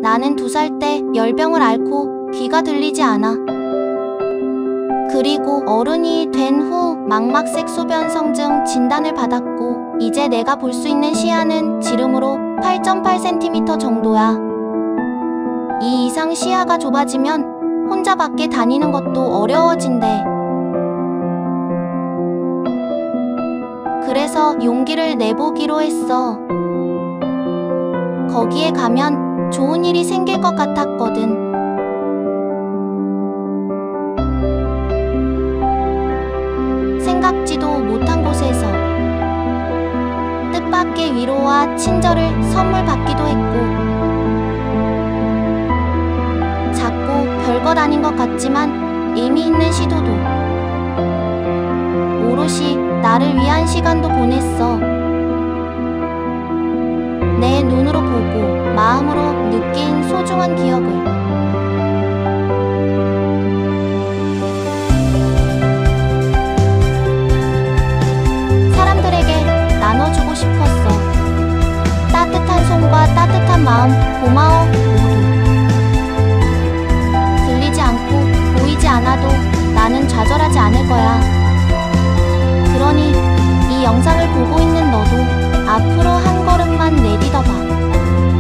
나는 2살 때 열병을 앓고 귀가 들리지 않아. 그리고 어른이 된 후 망막색소변성증 진단을 받았고 이제 내가 볼 수 있는 시야는 지름으로 8.8cm 정도야. 이 이상 시야가 좁아지면 혼자 밖에 다니는 것도 어려워진대. 그래서 용기를 내보기로 했어. 거기에 가면 좋은 일이 생길 것 같았거든. 생각지도 못한 곳에서 뜻밖의 위로와 친절을 선물 받기도 했고, 작고 별것 아닌 것 같지만 의미 있는 시도도, 오롯이 나를 위한 시간도 보냈어. 내 눈으로 보고 마음으로 느낀 소중한 기억을 사람들에게 나눠주고 싶었어. 따뜻한 손과 따뜻한 마음 고마워 모두. 들리지 않고 보이지 않아도 나는 좌절하지 않을 거야. 그러니 이 영상을 보고 있는